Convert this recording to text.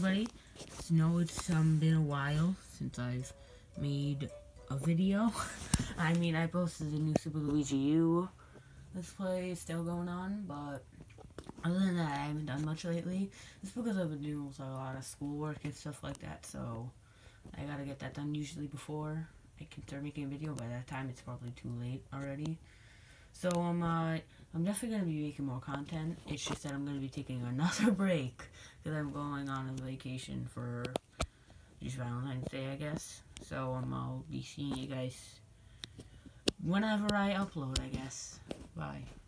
everybody. So, it's been a while since I've made a video. I mean, I posted the new Super Luigi U Let's Play, it's still going on, but other than that, I haven't done much lately. It's because I've been doing a lot of schoolwork and stuff like that, so I gotta get that done usually before I can start making a video. By that time, it's probably too late already. So, I'm definitely going to be making more content. It's just that I'm going to be taking another break because I'm going on a vacation for just Valentine's Day, I guess. So, I'll be seeing you guys whenever I upload, I guess. Bye.